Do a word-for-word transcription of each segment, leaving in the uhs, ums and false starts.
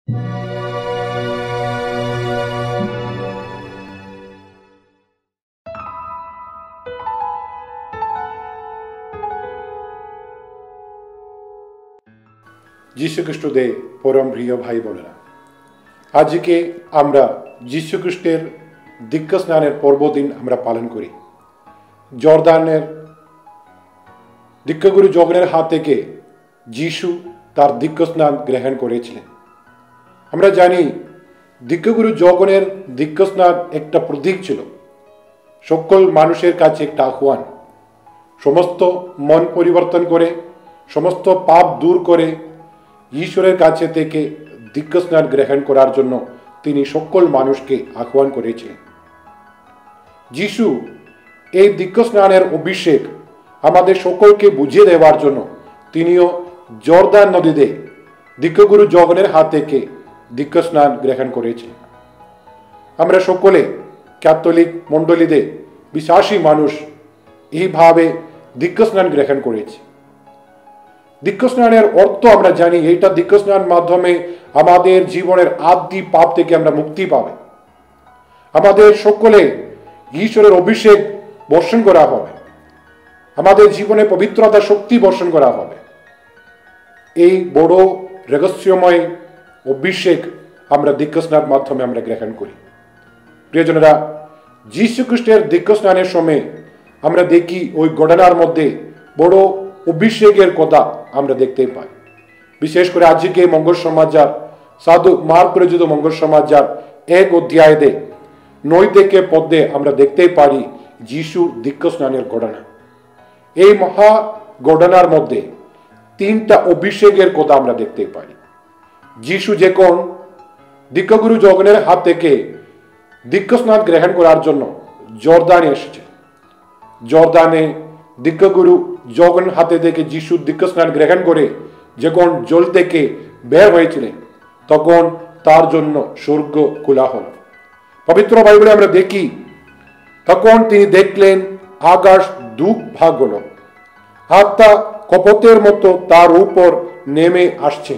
যীশুখ্রিস্টদে পরম প্রিয় ভাই বোনেরা, আজকে আমরা যীশুখ্রিস্টের দীক্ষাস্নানের পর্বদিন আমরা পালন করি। জর্দানের দীক্ষাগুরু যোগনের হাত থেকে যীশু তার দীক্ষাস্নান গ্রহণ করেছিলেন। আমরা জানি দীক্ষাগুরু যোগনের দীক্ষাস্নান একটা প্রতীক ছিল, সকল মানুষের কাছে একটা আহ্বান। সমস্ত মন পরিবর্তন করে, সমস্ত পাপ দূর করে ঈশ্বরের কাছে থেকে দীক্ষাস্নান গ্রহণ করার জন্য তিনি সকল মানুষকে আহ্বান করেছিলেন। যীশু এই দীক্ষাস্নানের অভিষেক আমাদের সকলকে বুঝিয়ে দেওয়ার জন্য তিনিও জর্দান নদীতে দীক্ষাগুরু যোগনের হাত থেকে দীক্ষাস্নান গ্রহণ করেছিলেন। আমরা সকলে ক্যাথলিক মণ্ডলীতে বিশ্বাসী মানুষ এইভাবে দীক্ষাস্নান গ্রহণ করেছি। দীক্ষাস্নানের অর্থ আমরা জানি, এইটা দীক্ষাস্নান মাধ্যমে আমাদের জীবনের আদি পাপ থেকে আমরা মুক্তি পাবে। আমাদের সকলে ঈশ্বরের অভিষেক বর্ষণ করা হবে, আমাদের জীবনে পবিত্রতা শক্তি বর্ষণ করা হবে। এই বড় রহস্যময় অভিষেক আমরা দীক্ষাস্নানের মাধ্যমে আমরা গ্রহণ করি। প্রিয়জনেরা, যীশু খ্রিস্টের দীক্ষাস্নানের সময় আমরা দেখি ওই ঘটনার মধ্যে বড় অভিষেকের কথা আমরা দেখতে পাই। বিশেষ করে আজকে মঙ্গল সমাচার, সাধু মার্ক রচিত মঙ্গল সমাচার এক অধ্যায়ে নয় থেকে পদে আমরা দেখতে পারি যীশুর দীক্ষাস্নানের ঘটনা। এই মহা ঘটনার মধ্যে তিনটা অভিষেকের কথা আমরা দেখতে পাই। যীশু যখন দীক্ষাগুরু যোগনের হাত থেকে দীক্ষাস্নান গ্রহণ করার জন্য জর্দানে এসেছে, জর্দানে দীক্ষাগুরু যোগনের হাতে থেকে যীশু দীক্ষাস্নান গ্রহণ করে যখন জল থেকে বের হয়েছিলেন, তখন তার জন্য স্বর্গ খোলা হল। পবিত্র বাইবেলে আমরা দেখি, তখন তিনি দেখলেন আকাশ দুঃখ ভাগ হল, আত্মা কপতের মতো তার উপর নেমে আসছে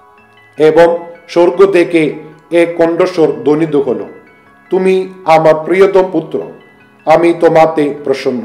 এবং স্বর্গ থেকে এক কণ্ঠস্বর ধ্বনিত হল, তুমি আমার প্রিয়তম পুত্র, আমি তোমাতে প্রসন্ন।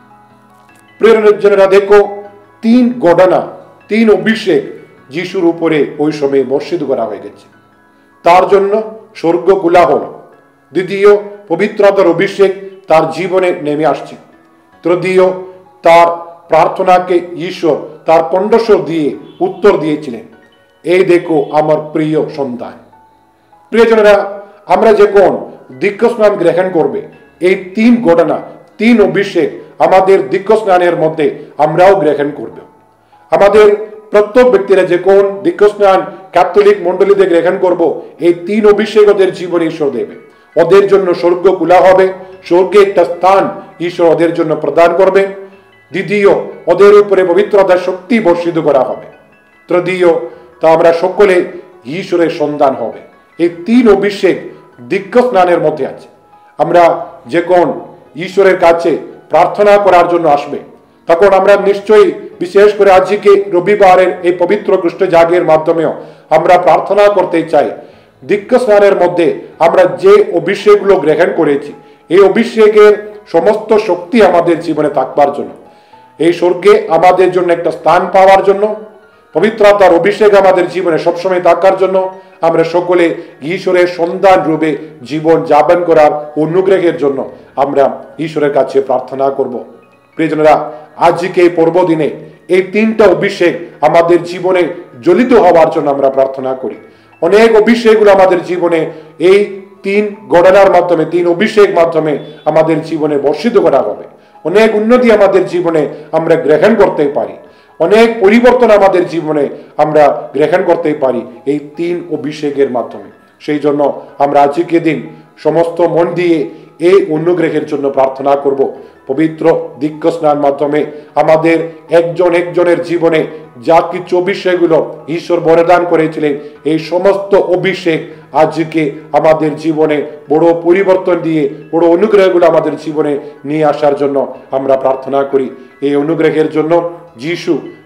প্রিয়জনেরা, দেখো, তিন ঘটনা, তিন অভিষেক যিশুর উপরে ওই সময় বর্ষিত করা হয়ে গেছে। তার জন্য স্বর্গ খোলা হল। দ্বিতীয়, পবিত্রতার অভিষেক তার জীবনে নেমে আসছে। তৃতীয়, তার প্রার্থনাকে ঈশ্বর তার কণ্ঠস্বর দিয়ে উত্তর দিয়েছিলেন, এই দেখো আমার প্রিয় সন্তান। প্রিয়জনেরা, আমরা যখন দীক্ষাস্নান গ্রহণ করবে, এই তিন ঘটনা, তিন অভিষেক আমাদের দীক্ষাস্নানের মধ্যে আমরাও গ্রহণ করব। আমাদের প্রত্যেক ব্যক্তিরা যখন দীক্ষাস্নান ক্যাথলিক মণ্ডলীতে গ্রহণ করব, এই তিন অভিষেক ওদের জীবনে ঈশ্বর দেবে। ওদের জন্য স্বর্গ খোলা হবে, স্বর্গে একটা স্থান ঈশ্বর ওদের জন্য প্রদান করবে। দ্বিতীয়, ওদের উপরে পবিত্রতার শক্তি বর্ষিত করা হবে। তৃতীয়, তা আমরা সকলে ঈশ্বরের সন্তান হবে। এই তিন অভিষেক দীক্ষাস্নানের মধ্যে আছে। আমরা যখন ঈশ্বরের কাছে প্রার্থনা করার জন্য আসবে, তখন আমরা নিশ্চয়ই, বিশেষ করে আজকে রবিবারের এই পবিত্র কৃষ্ণ জাগের মাধ্যমেও আমরা প্রার্থনা করতে চাই, দীক্ষাস্নানের মধ্যে আমরা যে অভিষেকগুলো গ্রহণ করেছি, এই অভিষেকের সমস্ত শক্তি আমাদের জীবনে থাকবার জন্য, এই স্বর্গে আমাদের জন্য একটা স্থান পাওয়ার জন্য, পবিত্রতার অভিষেক আমাদের জীবনে সবসময় থাকার জন্য আমরা সকলে ঈশ্বরের সন্তান রূপে জীবন যাপন করার অনুগ্রহের জন্য আমরা ঈশ্বরের কাছে প্রার্থনা করব। প্রিয়জনেরা, আজকে এই পর্বদিনে এই তিনটা অভিষেক আমাদের জীবনে জ্বলিত হওয়ার জন্য আমরা প্রার্থনা করি। অনেক অভিষেকগুলো আমাদের জীবনে এই তিন ঘটনার মাধ্যমে, তিন অভিষেক মাধ্যমে আমাদের জীবনে বর্ষিত করা হবে। অনেক উন্নতি আমাদের জীবনে আমরা গ্রহণ করতে পারি, অনেক পরিবর্তন আমাদের জীবনে আমরা গ্রহণ করতে পারি এই তিন অভিষেকের মাধ্যমে। সেই জন্য আমরা আজকে দিন সমস্ত মন দিয়ে এই অনুগ্রহের জন্য প্রার্থনা করব। পবিত্র দীক্ষাস্নান মাধ্যমে আমাদের একজন একজনের জীবনে যা কিছু অভিষেকগুলো ঈশ্বর বরদান করেছিলেন, এই সমস্ত অভিষেক আজকে আমাদের জীবনে বড় পরিবর্তন দিয়ে বড় অনুগ্রহগুলো আমাদের জীবনে নিয়ে আসার জন্য আমরা প্রার্থনা করি। এই অনুগ্রহের জন্য যিশু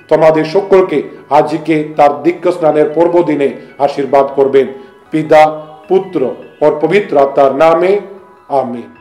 তোমাদের সকলকে আজকে তার দীক্ষা স্নানের পর্ব দিনে আশীর্বাদ করবেন। পিতা, পুত্র ও পবিত্র আত্মার নামে, আমিন।